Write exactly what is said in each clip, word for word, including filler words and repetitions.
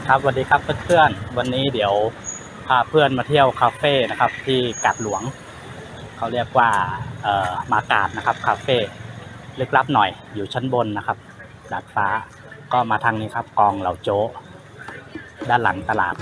ครับสวัสดีครับเพื่อนๆวันนี้เดี๋ยวพาเพื่อนมาเที่ยวคาเฟ่นะครับที่กาดหลวงเขาเรียกว่าเอ่อมากาดนะครับคาเฟ่ลึกลับหน่อยอยู่ชั้นบนนะครับดาดฟ้าก็มาทางนี้ครับกองเหล่าโจ๊ด้านหลังตลาด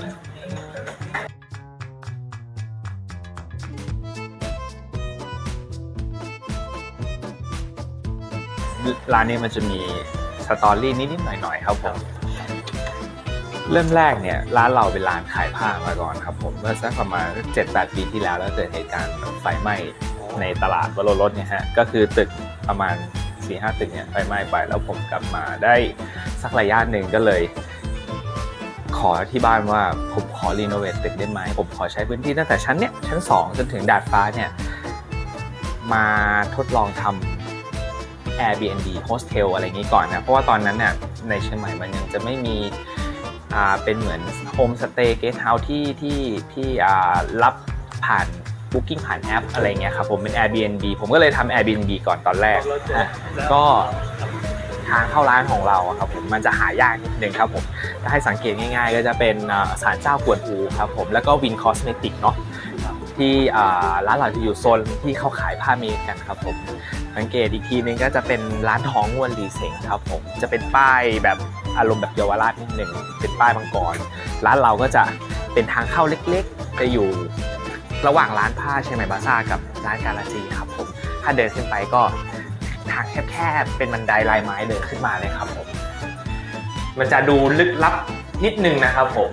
ร้านนี้มันจะมีสตอรี่นิดๆหน่อยๆครับผมเริ่มแรกเนี่ยร้านเราเป็นร้านขายผ้ามาก่อนครับผมเมื่อสักประมาณ เจ็ดแปด ปีที่แล้วแล้วเกิดเหตุการณ์ไฟไหม้ในตลาดวโรรสเนี่ยฮะก็คือตึกประมาณ สี่ห้า ตึกเนี่ยไฟไหม้ไปแล้วผมกลับมาได้สักระยะหนึ่งก็เลยขอที่บ้านว่าผมขอรีโนเวทตึกได้ไหมผมขอใช้พื้นที่ตั้งแต่ชั้นเนี่ยชั้นสองจนถึงดาดฟ้าเนี่ยมาทดลองทำ Airbnb Hostel อะไรอย่างนี้ก่อนนะเพราะว่าตอนนั้นเนี่ยในเชียงใหม่มันยังจะไม่มีอ่าเป็นเหมือนโฮมสเตย์เกสต์เฮาส์ที่ที่ที่อ่ารับผ่าน Booking ผ่านแอปอะไรเงี้ยครับผมเป็น Airbnb ผมก็เลยทำ Airbnb ก่อนตอนแรกก็ทางเข้าร้านของเราครับผมมันจะหายากนิดนึงครับผมถ้าให้สังเกตง่ายๆก็จะเป็นศาลเจ้ากวนอูครับผมแล้วก็วินคอสเมติกเนาะที่ร้านเราจะอยู่โซนที่เขาขายผ้าเมดกันครับผมสังเกตอีกทีนึงก็จะเป็นร้านทองง่วนลีเซ็งครับผมจะเป็นป้ายแบบอารมณ์แบบเยาวราชนิดนึงเป็นป้ายมังกรร้านเราก็จะเป็นทางเข้าเล็กๆจะอยู่ระหว่างร้านผ้าเชียงใหม่บาซ่ากับร้านกาลาจีครับผมถ้าเดินขึ้นไปก็ทางแคบๆเป็นบันไดลายไม้เดินขึ้นมาเลยครับผมมันจะดูลึกลับนิดนึงนะครับผม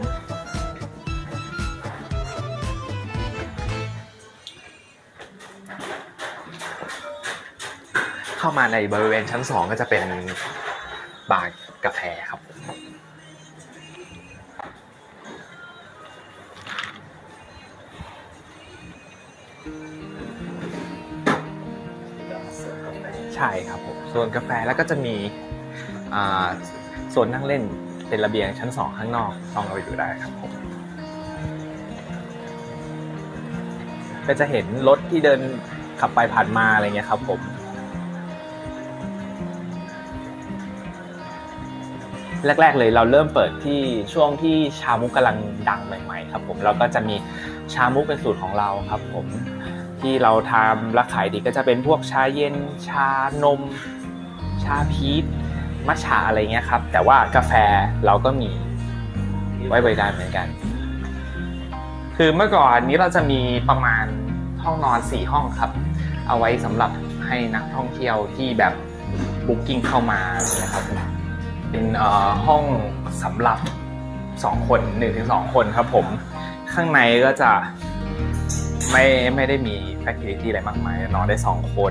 เข้ามาในบริเวณชั้นสองก็จะเป็นบาร์กาแฟครับใช่ครับผมโซนกาแฟแล้วก็จะมีโซนนั่งเล่นเป็นระเบียงชั้นสองข้างนอกลองเอาไปดูได้ครับผมก็จะเห็นรถที่เดินขับไปผ่านมาอะไรเงี้ยครับผมแรกๆเลยเราเริ่มเปิดที่ช่วงที่ชามุกกำลังดังใหม่ๆครับผมเราก็จะมีชามุกเป็นสูตรของเราครับผมที่เราทำและขายดีก็จะเป็นพวกชาเย็นชานมชาพีชมัทฉะอะไรเงี้ยครับแต่ว่ากาแฟเราก็มีไว้บริการเหมือนกันคือเมื่อก่อนนี้เราจะมีประมาณห้องนอนสี่ห้องครับเอาไว้สำหรับให้นักท่องเที่ยวที่แบบบุ๊กกิ้งเข้ามานะครับเป็นห้องสำหรับสองคน หนึ่งถึงสอง คนครับผมข้างในก็จะไม่ไม่ได้มีแฟคทิลิตี้อะไรมากมายนอนได้สองคน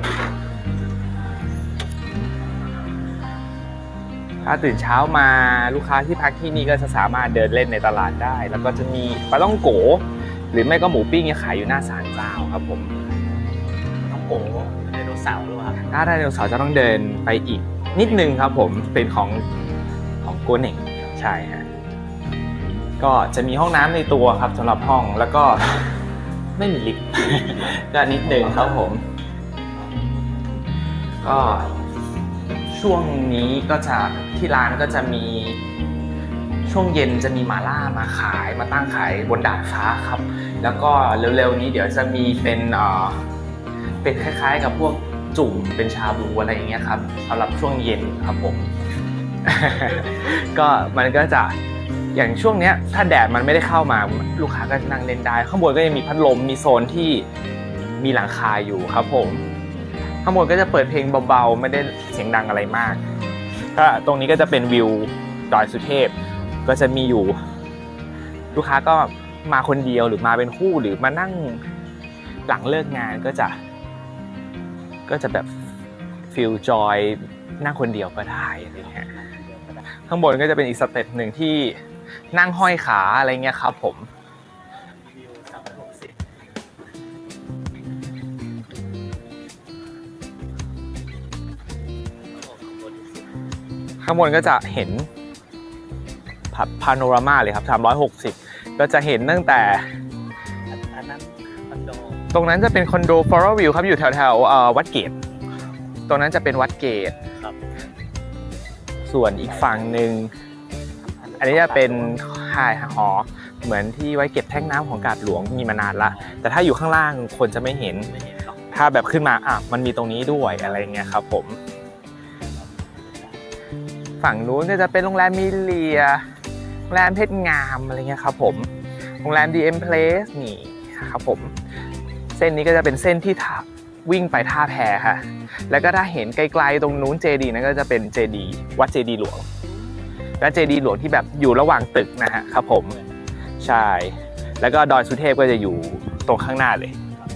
ถ้าตื่นเช้ามาลูกค้าที่พักที่นี่ก็จะสามารถเดินเล่นในตลาดได้แล้วก็จะมีปลาต้องโกหรือไม่ก็หมูปิ้งเนี่ยขายอยู่หน้าศาลเจ้าครับผมต้องโกไดโนเสาร์หรือเปล่าถ้าไดโนเสาร์จะต้องเดินไปอีกนิดนึงครับผมเป็นของของโกเน่งใช่ฮะก็จะมีห้องน้ำในตัวครับสำหรับห้องแล้วก็ไม่มีลิฟต์ก็นิดนึงครับผมก็ช่วงนี้ก็จะที่ร้านก็จะมีช่วงเย็นจะมีหม่าล่ามาขายมาตั้งขายบนดาดฟ้าครับแล้วก็เร็วๆนี้เดี๋ยวจะมีเป็นเอ่อเป็นคล้ายๆกับพวกจุ่มเป็นชาบูอะไรอย่างเงี้ยครับสำหรับช่วงเย็นครับผม ก็มันก็จะอย่างช่วงเนี้ยถ้าแดดมันไม่ได้เข้ามาลูกค้าก็นั่งเล่นได้ข้างบนก็ยังมีพัดลมมีโซนที่มีหลังคาอยู่ครับผมข้างบนก็จะเปิดเพลงเบาๆไม่ได้เสียงดังอะไรมากถ้าตรงนี้ก็จะเป็นวิวดอยสุเทพก็จะมีอยู่ลูกค้าก็มาคนเดียวหรือมาเป็นคู่หรือมานั่งหลังเลิกงานก็จะก็จะแบบฟีลจอยนั่งคนเดียวก็ได้อะไรเงี้ยข้างบนก็จะเป็นอีกสเต็ปหนึ่งที่นั่งห้อยขาอะไรเงี้ยครับผมข้างบนก็จะเห็นพาโนรามาเลยครับสามร้อยหกสิบก็จะเห็นตั้งแต่อันนั้นคอนโดตรงนั้นจะเป็นคอนโดฟลอรัลวิวครับอยู่แถวๆวัดเกตตรงนั้นจะเป็นวัดเกตส่วนอีกฝั่งหนึ่งอันนี้จะเป็นไฮค่ายหอเหมือนที่ไว้เก็บแท่งน้ำของกาดหลวงมีมานานละแต่ถ้าอยู่ข้างล่างคนจะไม่เห็นถ้าแบบขึ้นมาอ่ะมันมีตรงนี้ด้วยอะไรเงี้ยครับผมฝั่งนู้นก็จะเป็นโรงแรมมิเลียโรงแรมเพชรงามอะไรเงี้ยครับผมโรงแรม ดี เอ็ม Place นี่ครับผมเส้นนี้ก็จะเป็นเส้นที่วิ่งไปท่าแพค่ะแล้วก็ถ้าเห็นไกลๆตรงนู้นเจดีย์นั่นก็จะเป็นเจดีย์วัดเจดีย์หลวงและเจดีย์หลวงที่แบบอยู่ระหว่างตึกนะฮะครับผมใช่แล้วก็ดอยสุเทพก็จะอยู่ตรงข้างหน้าเลย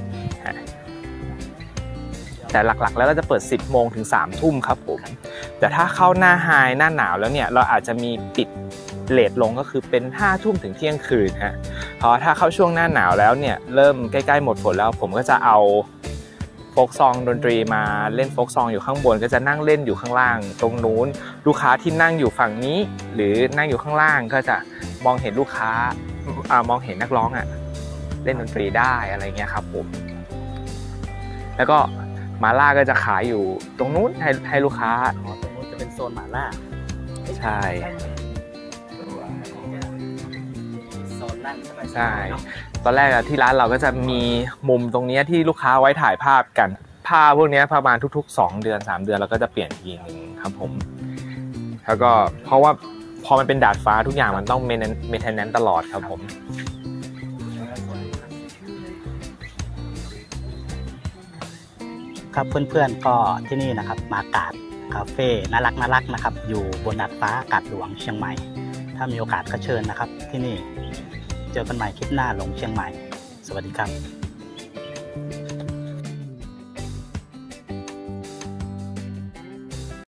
แต่หลักๆแล้วเราจะเปิดสิบโมงถึงสามทุ่มครับผมแต่ถ้าเข้าหน้าไฮหน้าหนาวแล้วเนี่ยเราอาจจะมีปิดเลทลงก็คือเป็นห้าทุ่มถึงเที่ยงคืนฮะเพราะถ้าเข้าช่วงหน้าหนาวแล้วเนี่ยเริ่มใกล้ๆหมดฝนแล้วผมก็จะเอาโฟล์กซองดนตรีมาเล่นโฟล์กซองอยู่ข้างบนก็จะนั่งเล่นอยู่ข้างล่างตรงนู้นลูกค้าที่นั่งอยู่ฝั่งนี้หรือนั่งอยู่ข้างล่างก็จะมองเห็นลูกค้าอ่ามองเห็นนักร้องอ่ะเล่นดนตรีได้อะไรเงี้ยครับผมแล้วก็มาล่าก็จะขายอยู่ตรงนู้นให้ให้ลูกค้าอ๋อตรงนู้นจะเป็นโซนมาล่าใช่โซนนั่งใช่ตอนแรกอะที่ร้านเราก็จะมีมุมตรงนี้ที่ลูกค้าไว้ถ่ายภาพกันภาพพวกนี้ประมาณทุกๆสองเดือนสามเดือนเราก็จะเปลี่ยนทีนึงครับผมแล้วก็เพราะว่าพอมันเป็นดาดฟ้าทุกอย่างมันต้องเมนเมนเทนแนนซ์ตลอดครับผมครับเพื่อนๆก็ที่นี่นะครับมากาดคาเฟ่น่ารักน่ารักนะครับอยู่บนดาดฟ้ากาดหลวงเชียงใหม่ถ้ามีโอกาสก็เชิญนะครับที่นี่เจอกันใหม่คลิปหน้าลงเชียงใหม่สวัสดีครับ